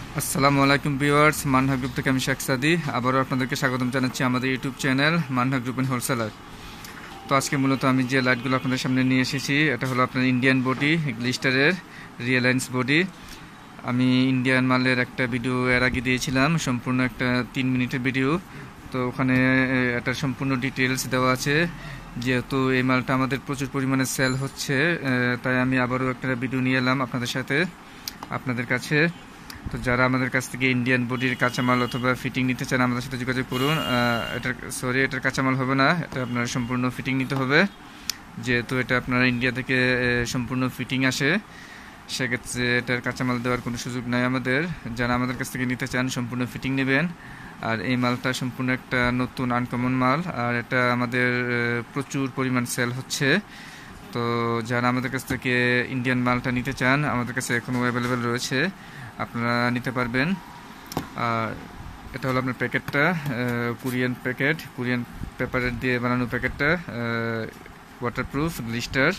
আসসালামু আলাইকুম viewers, Manha group থেকে আমি শেখ সাদি আবারও আপনাদেরকে স্বাগতম জানাচ্ছি আমাদের YouTube channel Manha group and wholesaler. তো আজকে মূলত আমি যে লাইটগুলো আপনাদের সামনে নিয়ে এসেছি এটা হলো আপনার ইন্ডিয়ান বডি গ্লিস্টারের রিয়েলাইন্স বডি। আমি ইন্ডিয়ান মালের একটা ভিডিও এর আগে দিয়েছিলাম, সম্পূর্ণ একটা 3 মিনিটের ভিডিও। তো ওখানে একটা সম্পূর্ণ ডিটেলস দেওয়া আছে। যেহেতু এই মালটা আমাদের প্রচুর পরিমাণে সেল হচ্ছে, তাই আমি আবারও একটা ভিডিও নিয়ে এলাম আপনাদের কাছে। তো যারা আমাদের কাছ থেকে ইন্ডিয়ান বডির কাঁচামাল অথবা ফিটিং নিতে চান আমাদের সাথে যোগাযোগ করুন। এটার কাঁচামাল হবে না, এটা আপনার সম্পূর্ণ ফিটিং নিতে হবে। যেহেতু এটা আপনার ইন্ডিয়া থেকে সম্পূর্ণ ফিটিং আসে, সেক্ষেত্রে এটার কাঁচামাল দেওয়ার কোনো সুযোগ নাই আমাদের। যারা আমাদের কাছ থেকে নিতে চান সম্পূর্ণ ফিটিং নেবেন। আর এই মালটা সম্পূর্ণ একটা নতুন আনকমন মাল, আর এটা আমাদের প্রচুর পরিমাণ সেল হচ্ছে। তো যারা আমাদের কাছ থেকে ইন্ডিয়ান মালটা নিতে চান আমাদের কাছে এখনও অ্যাভেলেবেল রয়েছে, আপনারা নিতে পারবেন। আর এটা হলো আপনার প্যাকেটটা, কোরিয়ান প্যাকেট, কোরিয়ান পেপারের দিয়ে বানানো প্যাকেটটা, ওয়াটারপ্রুফ গ্লিস্টার।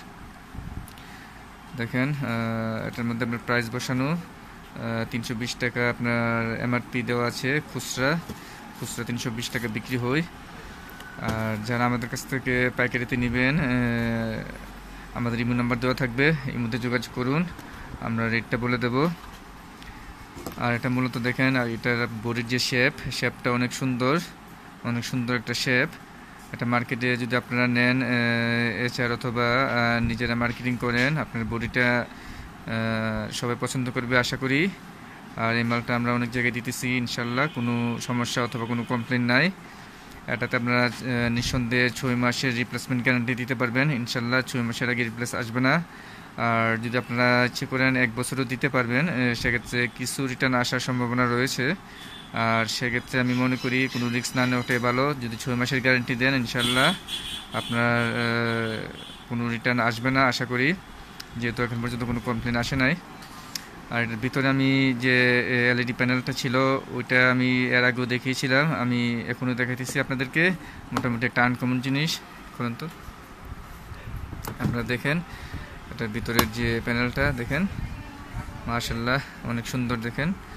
দেখেন এটার মধ্যে আপনার প্রাইস বসানো 320 টাকা আপনার এমআরপি দেওয়া আছে। খুচরা 320 টাকা বিক্রি হয়। আর যারা আমাদের কাছ থেকে পাইকারিতে নেবেন আমাদের ইমো নাম্বার দেওয়া থাকবে, এর মধ্যে যোগাযোগ করুন, আমরা রেটটা বলে দেব। আর এটা মূলত দেখেন, আর এটার বডির যে শেপটা অনেক সুন্দর একটা শেপ। এটা মার্কেটে যদি আপনারা নেন এছাড়া অথবা নিজেরা মার্কেটিং করেন, আপনার বডিটা সবাই পছন্দ করবে আশা করি। আর এই মালটা আমরা অনেক জায়গায় দিতেছি, ইনশাল্লাহ কোনো সমস্যা অথবা কোনো কমপ্লেন নাই। এটাতে আপনারা নিঃসন্দেহে 6 মাসের রিপ্লেসমেন্ট গ্যারান্টি দিতে পারবেন, ইনশাল্লাহ 6 মাসের আগে রিপ্লেস আসবে না। আর যদি আপনারা ইচ্ছে করেন 1 বছরও দিতে পারবেন, সেক্ষেত্রে কিছু রিটার্ন আসার সম্ভাবনা রয়েছে। আর সেক্ষেত্রে আমি মনে করি কোনো রিস্ক না নেওয়াটাই ভালো। যদি 6 মাসের গ্যারান্টি দেন ইনশাল্লাহ আপনার কোনো রিটার্ন আসবে না আশা করি, যেহেতু এখন পর্যন্ত কোনো কমপ্লেন আসে নাই। আর এটার ভিতরে আমি যে এলইডি প্যানেলটা ছিল ওইটা আমি এর আগেও দেখিয়েছিলাম, আমি এখনও দেখাইতেছি আপনাদেরকে। মোটামুটি একটা আনকমন জিনিস। এখন তো আপনারা দেখেন এটার ভিতরের যে প্যানেলটা দেখেন, মাশাআল্লাহ অনেক সুন্দর। দেখেন